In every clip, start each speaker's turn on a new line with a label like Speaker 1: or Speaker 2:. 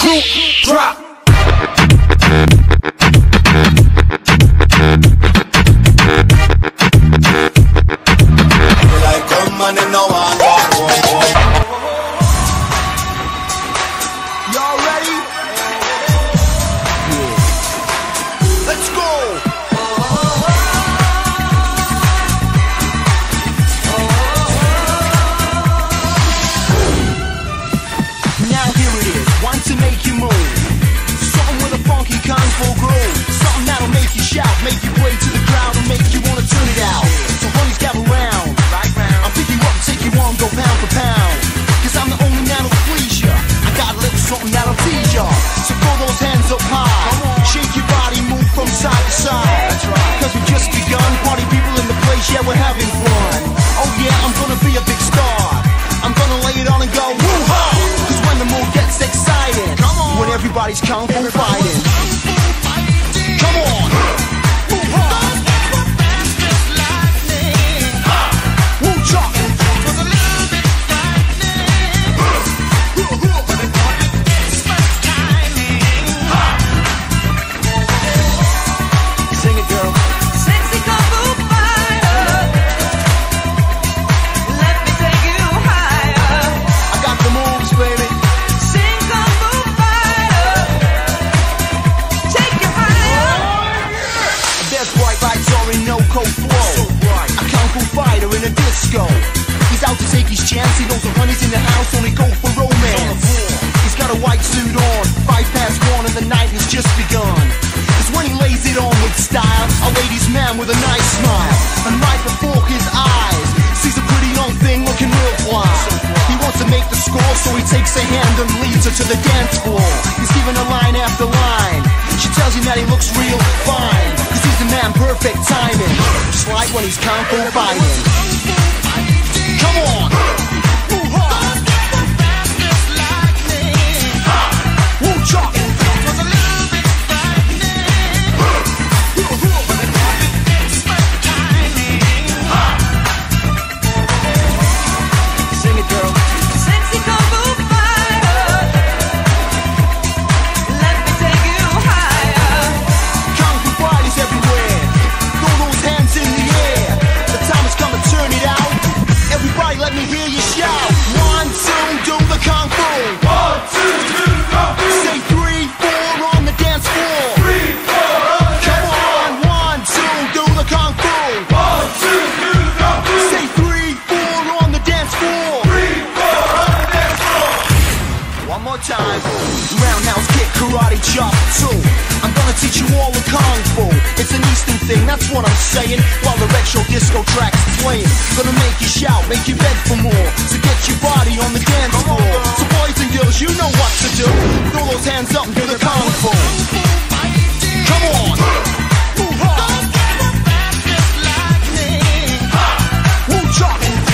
Speaker 1: Group drop.
Speaker 2: Like come on and no one walk.
Speaker 1: Y'all ready? Yeah. Let's go. Now here it is, one to make you move. Something with a funky kung fu groove. Something that'll make you shout, make you way to the crowd, and make you wanna turn it out. So honeys gather round. I'll pick you up and take you on, go pound for pound. Cause I'm the only man who'll please ya. I got a little something that'll tease ya. So throw those hands up high. Shake your body, move from side to side. Cause we've just begun. Party people in the place, yeah, we're having fun. Oh yeah, I'm gonna be a big star. I'm gonna lay it on and go woo-ha. Cause when the mood gets exciting, when everybody's kung fu fighting. Come on. He's out to take his chance, he knows the honey's in the house, only go for romance. He's got a white suit on, 1:05, and the night has just begun. Cause when he lays it on with style, a ladies' man with a nice smile. And right before his eyes, sees a pretty young thing looking real fly. He wants to make the score, so he takes her hand and leads her to the dance floor. He's giving her line after line. She tells him that he looks real fine, cause he's the man, perfect timing, just like when he's kung fu fighting. Come on! Woo-cha! Sing it, girl.
Speaker 3: Sexy kung fu fighter, let me take you higher.
Speaker 1: Kung fu fighters everywhere. Throw those hands in the air. The time has come to turn it out. Everybody let me hear you shout. 1, 2, do the kung fu.
Speaker 2: 1, 2, do the kung fu.
Speaker 1: Say 3, 4 on the dance floor.
Speaker 2: 3, 4 on the
Speaker 1: Come
Speaker 2: dance floor.
Speaker 1: on, 1, 2, do the kung fu.
Speaker 2: 1, 2, do the kung fu.
Speaker 1: Say 3, 4 on the dance floor.
Speaker 2: 3, 4 on the dance floor.
Speaker 1: One more time. Roundhouse kick, karate chop 2. I'm gonna teach you all the kung fu. It's an Eastern thing, that's what I'm saying. While the retro disco track's playing, gonna make you shout, make you beg for more. So get your body on the dance floor. So boys and girls, you know what to do. Throw those hands up and do the kung fu. Come on. Woo-cha.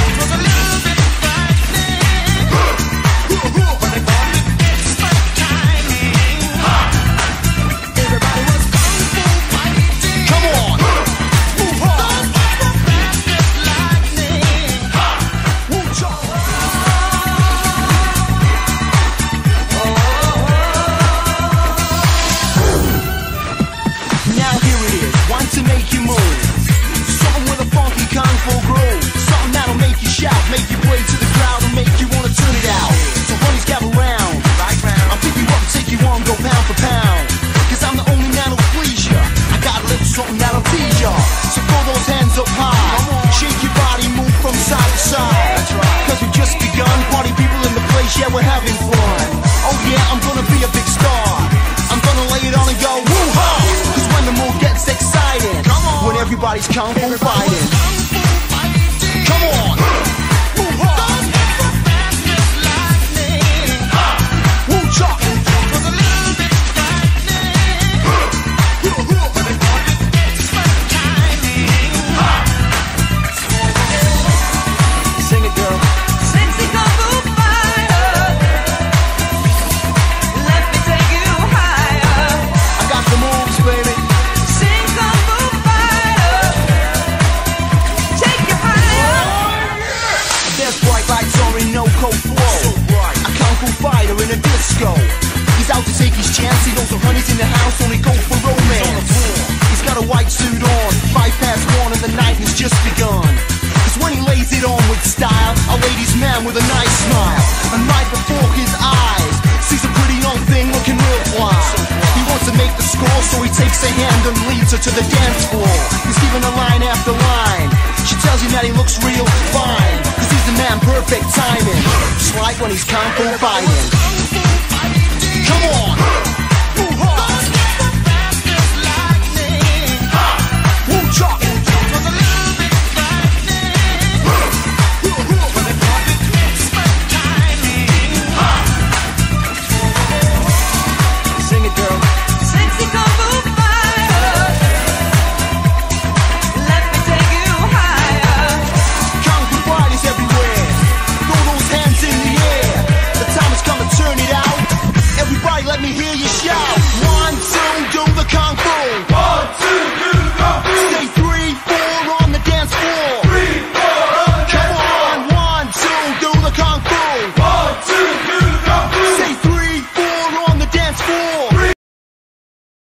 Speaker 1: Make you way to the crowd and make you wanna turn it out. So honeys gather round. I'll pick you up and take you on, go pound for pound. Cause I'm the only man who'll please ya. I got a little something that'll tease ya. So throw those hands up high. Shake your body, move from side to side. Cause we've just begun. Party people in the place, yeah, we're having fun. Oh yeah, I'm gonna be a big star. I'm gonna lay it on and go woo-ha. Cause when the mood gets exciting, when everybody's kung fu fighting. Come on. Sing it, girl.
Speaker 3: Sexy kung fu fighter, let me take you higher.
Speaker 1: I got the moves, baby.
Speaker 3: Sing kung fu fighter,
Speaker 1: with a nice smile. And right before his eyes sees a pretty young thing looking real fly. He wants to make the score, so he takes her hand and leads her to the dance floor. He's giving her line after line. She tells him that he looks real fine, cause he's the man, perfect timing, just like when he's kung fu fighting. Come on!